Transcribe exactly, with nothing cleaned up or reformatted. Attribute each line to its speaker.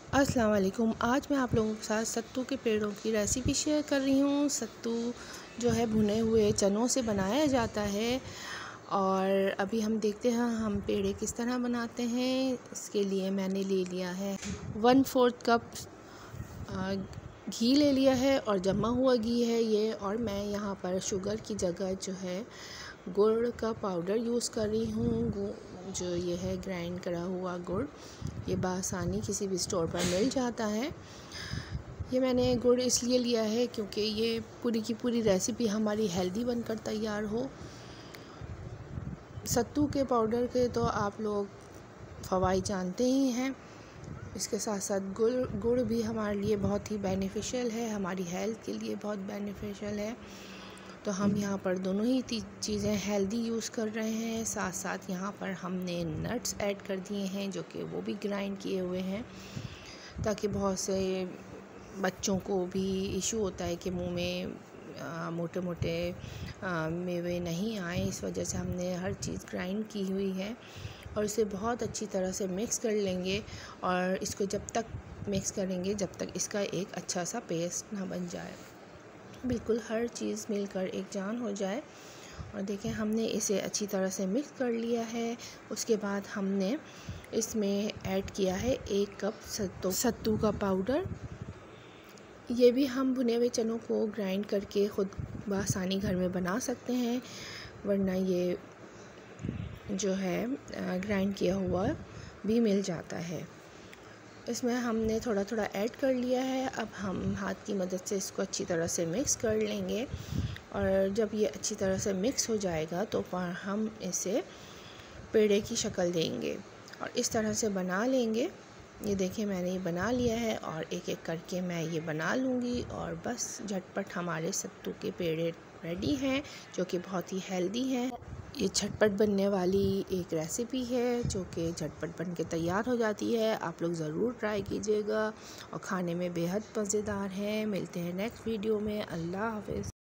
Speaker 1: अस्सलाम वालेकुम। आज मैं आप लोगों के साथ सत्तू के पेड़ों की रेसिपी शेयर कर रही हूँ। सत्तू जो है भुने हुए चनों से बनाया जाता है और अभी हम देखते हैं हम पेड़े किस तरह बनाते हैं। इसके लिए मैंने ले लिया है वन फोर्थ कप घी ले लिया है और जमा हुआ घी है ये। और मैं यहाँ पर शुगर की जगह जो है गुड़ का पाउडर यूज़ कर रही हूँ। जो ये है ग्राइंड करा हुआ गुड़, ये बासानी किसी भी स्टोर पर मिल जाता है। ये मैंने गुड़ इसलिए लिया है क्योंकि ये पूरी की पूरी रेसिपी हमारी हेल्दी बनकर तैयार हो। सत्तू के पाउडर के तो आप लोग फ़वाइद जानते ही हैं। इसके साथ साथ गुड़ गुड़ भी हमारे लिए बहुत ही बेनिफिशियल है, हमारी हेल्थ के लिए बहुत बेनिफिशियल है। तो हम यहाँ पर दोनों ही चीज़ें हेल्दी यूज़ कर रहे हैं। साथ साथ यहाँ पर हमने नट्स ऐड कर दिए हैं जो कि वो भी ग्राइंड किए हुए हैं, ताकि बहुत से बच्चों को भी इशू होता है कि मुंह में आ, मोटे मोटे आ, मेवे नहीं आए। इस वजह से हमने हर चीज़ ग्राइंड की हुई है और इसे बहुत अच्छी तरह से मिक्स कर लेंगे। और इसको जब तक मिक्स करेंगे जब तक इसका एक अच्छा सा पेस्ट ना बन जाए, बिल्कुल हर चीज़ मिलकर एक जान हो जाए। और देखें हमने इसे अच्छी तरह से मिक्स कर लिया है। उसके बाद हमने इसमें ऐड किया है एक कप सत्तू सत्तू का पाउडर। ये भी हम भुने हुए चनों को ग्राइंड करके ख़ुद बआसानी घर में बना सकते हैं, वरना ये जो है ग्राइंड किया हुआ भी मिल जाता है। इसमें हमने थोड़ा थोड़ा ऐड कर लिया है। अब हम हाथ की मदद से इसको अच्छी तरह से मिक्स कर लेंगे और जब ये अच्छी तरह से मिक्स हो जाएगा तो फिर हम इसे पेड़े की शक्ल देंगे और इस तरह से बना लेंगे। ये देखिए मैंने ये बना लिया है और एक एक करके मैं ये बना लूँगी और बस झटपट हमारे सत्तू के पेड़े रेडी हैं, जो कि बहुत ही हेल्दी हैं। ये झटपट बनने वाली एक रेसिपी है जो कि झटपट बन के तैयार हो जाती है। आप लोग ज़रूर ट्राई कीजिएगा और खाने में बेहद मज़ेदार है। मिलते हैं नेक्स्ट वीडियो में। अल्लाह हाफ़िज़।